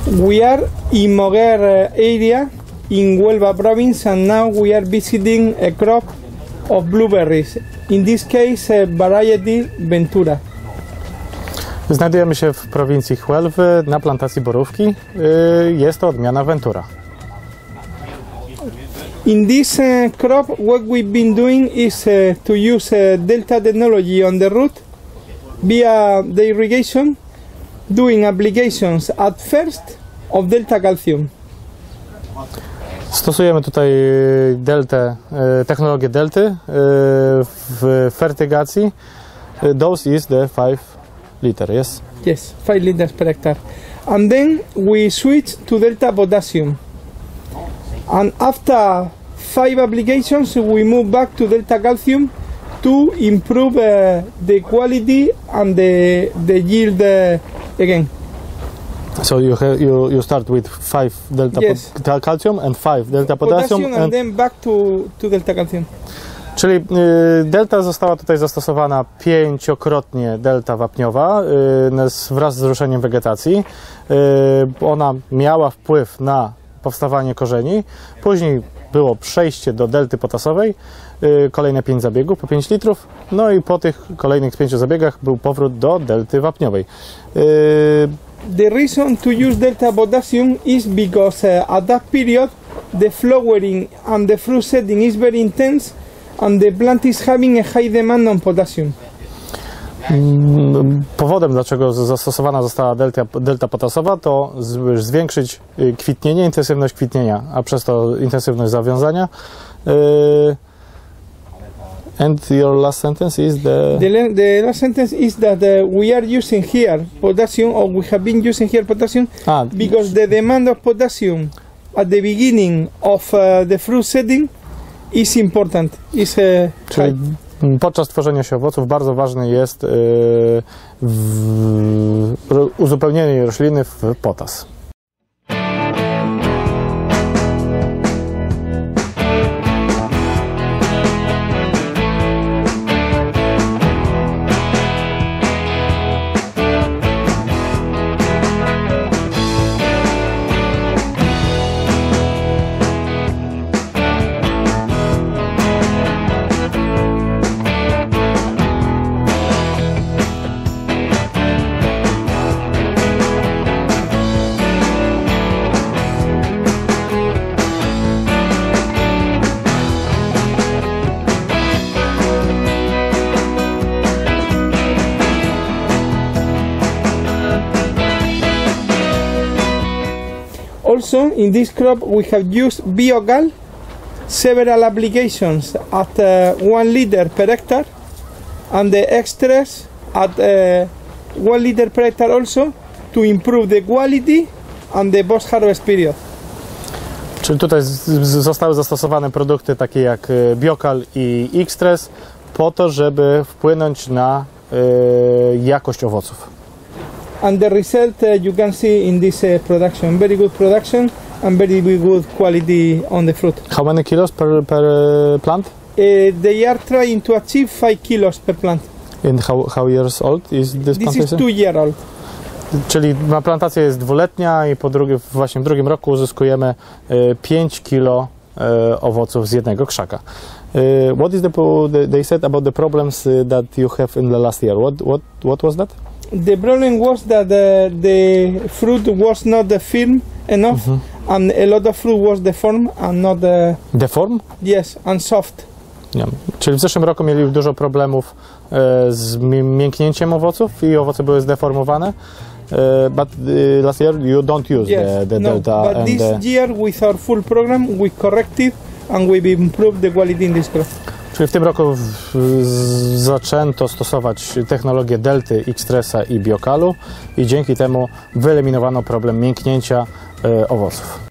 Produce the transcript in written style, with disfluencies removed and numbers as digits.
We are in Moguer area in Huelva province, and now we are visiting a crop of blueberries. In this case, variety Ventura. Znajdujemy się w prowincji Huelwy na plantacji borówki. Jest to odmiana Ventura. In this crop, what we've been doing is to use Delta technology on the root via the irrigation, doing applications at first of Delta calcium. Stosujemy tutaj technologię delty w fertygacji. Dose is the 5 liter, yes? Yes, 5 liters per hectare. And then we switch to Delta potassium. And after 5 applications, we move back to Delta calcium to improve the quality and the yield again. So you start with 5 delta Yes. calcium and 5 delta potassium and then back to Delta calcium. Czyli delta została tutaj zastosowana 5-krotnie delta wapniowa wraz z ruszeniem wegetacji. Ona miała wpływ na powstawanie korzeni. Później było przejście do delty potasowej, kolejne 5 zabiegów po 5 litrów. No i po tych kolejnych 5 zabiegach był powrót do delty wapniowej. The reason to use Delta potassium is because at that period the flowering and the fruit setting is very intense and the plant is having a high demand on potassium. Powodem, dlaczego zastosowana została delta potasowa, to zwiększyć kwitnienie, intensywność kwitnienia, a przez to intensywność zawiązania. And your last sentence is the last sentence is that we are using here potassium, or we have been using here potassium, because the demand of potassium at the beginning of the fruit setting is important. Czyli podczas tworzenia się owoców bardzo ważne jest uzupełnienie rośliny w potas. Also, in this crop we have used Biogal, several applications at 1 liter per hectare, and the extras at 1 liter per hectare also, to improve the quality and the post-harvest period. Czyli tutaj zostały zastosowane produkty takie jak Biocal i X-Stress po to, żeby wpłynąć na jakość owoców. And the result you can see in this production, very good production and very good quality on the fruit. How many kilos per plant? They are trying to achieve 5 kilos per plant. And how years old is this plantation? This is 2-year old. Czyli plantacja jest dwuletnia i właśnie w drugim roku uzyskujemy 5 kilo owoców z jednego krzaka. What is they said about the problems that you have in the last year? What was that? The problem was that the fruit was not firm enough, and a lot of fruit was deformed and not deformed? Yes, and soft. Yeah. Czyli w zeszłym roku mieli dużo problemów z mięknięciem owoców i owoce były zdeformowane. But last year you don't use the delta. But this year with our full program we corrected and we improved the quality in this crop. Czyli w tym roku zaczęto stosować technologię delty, X-Stressa i Biocalu i dzięki temu wyeliminowano problem mięknięcia owoców.